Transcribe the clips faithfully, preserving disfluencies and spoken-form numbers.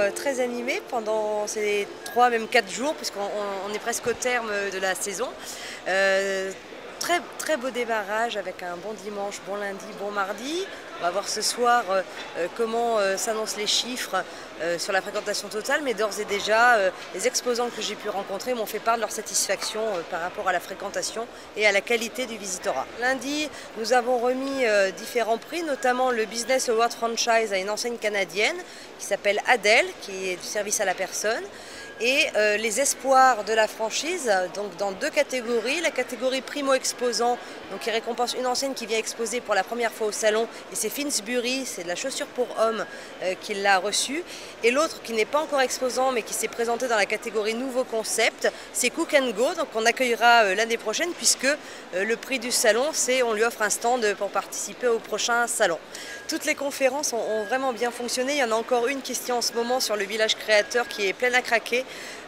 très animé pendant ces trois, même quatre jours, puisqu'on on est presque au terme de la saison. Euh, très, très beau démarrage avec un bon dimanche, bon lundi, bon mardi. On va voir ce soir euh, comment euh, s'annoncent les chiffres euh, sur la fréquentation totale, mais d'ores et déjà, euh, les exposants que j'ai pu rencontrer m'ont fait part de leur satisfaction euh, par rapport à la fréquentation et à la qualité du visitorat. Lundi, nous avons remis euh, différents prix, notamment le Business Award Franchise à une enseigne canadienne qui s'appelle Adèle, qui est du service à la personne, et euh, les espoirs de la franchise, donc dans deux catégories. La catégorie primo-exposant, donc qui récompense une enseigne qui vient exposer pour la première fois au salon, et c'est Finsbury, c'est de la chaussure pour hommes euh, qui l'a reçue. Et l'autre qui n'est pas encore exposant mais qui s'est présenté dans la catégorie nouveau concept, c'est Cook and Go, donc on accueillera euh, l'année prochaine, puisque euh, le prix du salon, c'est on lui offre un stand pour participer au prochain salon. Toutes les conférences ont, ont vraiment bien fonctionné. Il y en a encore une qui se tient en ce moment sur le village créateur qui est pleine à craquer.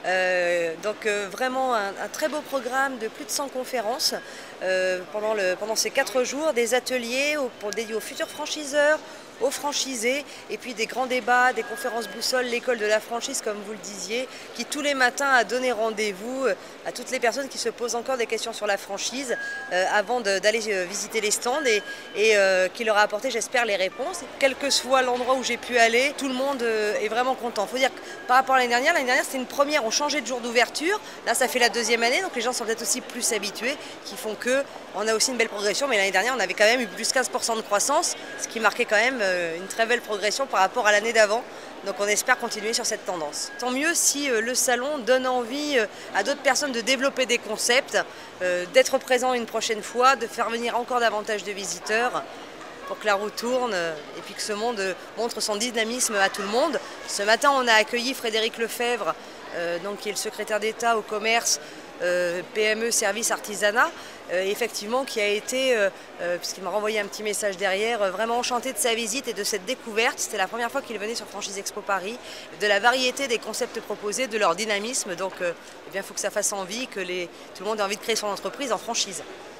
Euh, donc euh, vraiment un, un très beau programme de plus de cent conférences euh, pendant, le, pendant ces quatre jours, des ateliers au, pour dédiés aux futurs franchiseurs, aux franchisés, et puis des grands débats, des conférences boussole, l'école de la franchise comme vous le disiez, qui tous les matins a donné rendez-vous à toutes les personnes qui se posent encore des questions sur la franchise euh, avant d'aller visiter les stands, et, et euh, qui leur a apporté, j'espère, les réponses. Quel que soit l'endroit où j'ai pu aller, tout le monde euh, est vraiment content. Il faut dire que par rapport à l'année dernière, l'année dernière c'était une première, on changeait de jour d'ouverture, là ça fait la deuxième année, donc les gens sont peut-être aussi plus habitués, qui font que on a aussi une belle progression, mais l'année dernière on avait quand même eu plus quinze pour cent de croissance, ce qui marquait quand même une très belle progression par rapport à l'année d'avant. Donc on espère continuer sur cette tendance. Tant mieux si le salon donne envie à d'autres personnes de développer des concepts, d'être présent une prochaine fois, de faire venir encore davantage de visiteurs pour que la roue tourne et puis que ce monde montre son dynamisme à tout le monde. Ce matin on a accueilli Frédéric Lefebvre, donc, qui est le secrétaire d'État au commerce, Euh, P M E, service, artisanat, euh, effectivement qui a été, euh, euh, puisqu'il m'a renvoyé un petit message derrière, euh, vraiment enchanté de sa visite et de cette découverte. C'était la première fois qu'il venait sur Franchise Expo Paris, de la variété des concepts proposés, de leur dynamisme. Donc euh, eh bien, il faut que ça fasse envie, que les, tout le monde ait envie de créer son entreprise en franchise.